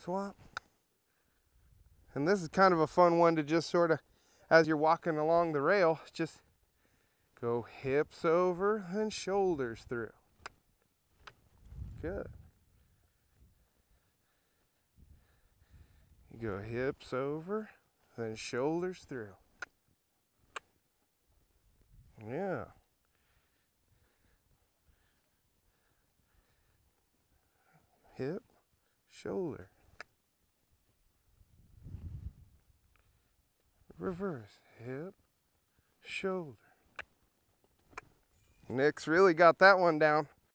swap. And this is kind of a fun one to just sort of, as you're walking along the rail, just go hips over and shoulders through. Good. You go hips over, then shoulders through. Yeah. Hip, shoulder. Reverse, hip, shoulder. Nick's really got that one down.